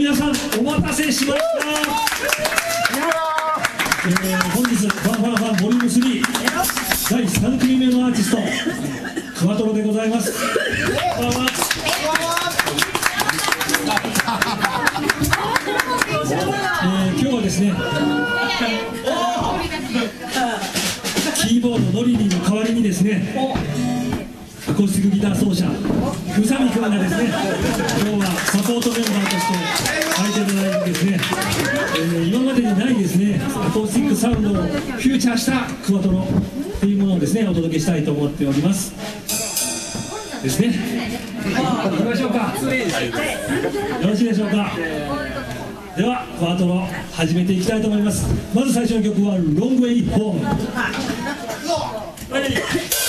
皆さんお待たせしました。本日ファンボリューム3第3組目のアーティストクワトロでございます。今日はですね、キーボードノリリーの代わりにですね、アコースティックギター奏者宇佐美君がですね、今日はサポートメンバーとして入っていただいてですね、今までにないですねアコースティックサウンドをフューチャーしたクワトロというものをですねお届けしたいと思っておりますですね。行きましょうか。よろしいでしょうか。ではクワトロ始めていきたいと思います。まず最初の曲はロングウェイホーム。